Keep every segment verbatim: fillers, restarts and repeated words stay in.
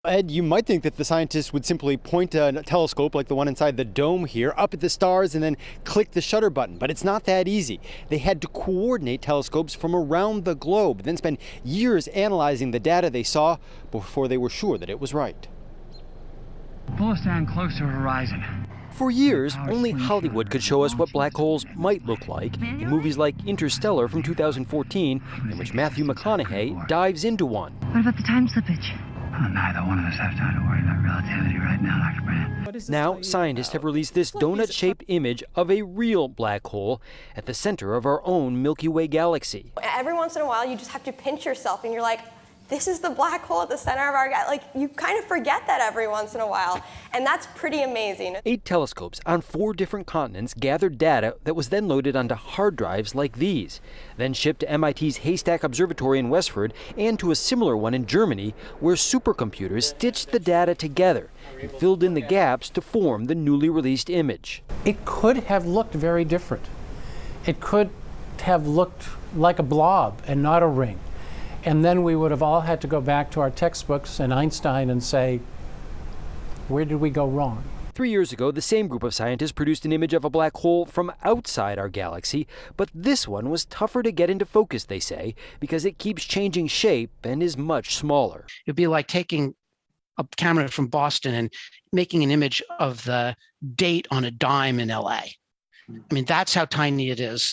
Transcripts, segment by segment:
Ed, you might think that the scientists would simply point a telescope like the one inside the dome here up at the stars and then click the shutter button, but it's not that easy. They had to coordinate telescopes from around the globe, then spend years analyzing the data they saw before they were sure that it was right. Pull us down close to the horizon. For years, only Hollywood could show us what black holes might look like in movies like Interstellar from two thousand fourteen, in which Matthew McConaughey dives into one. What about the time slippage? Well, neither one of us have time to worry about relativity right now, Doctor Brand. Now, scientists have released this donut-shaped image of a real black hole at the center of our own Milky Way galaxy. Every once in a while, you just have to pinch yourself and you're like, this is the black hole at the center of our galaxy. Like, you kind of forget that every once in a while, and that's pretty amazing. Eight telescopes on four different continents gathered data that was then loaded onto hard drives like these, then shipped to M I T's Haystack Observatory in Westford and to a similar one in Germany, where supercomputers stitched the data together and filled in the gaps to form the newly released image. It could have looked very different. It could have looked like a blob and not a ring. And then we would have all had to go back to our textbooks and Einstein and say, where did we go wrong? Three years ago, the same group of scientists produced an image of a black hole from outside our galaxy, but this one was tougher to get into focus, they say, because it keeps changing shape and is much smaller. It'd be like taking a camera from Boston and making an image of the date on a dime in L A. I mean, that's how tiny it is.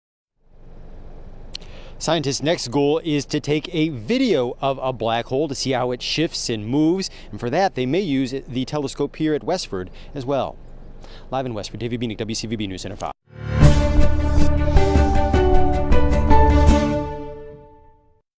Scientists' next goal is to take a video of a black hole to see how it shifts and moves, and for that they may use the telescope here at Westford as well. Live in Westford, David Bieniek, W C V B News Center five.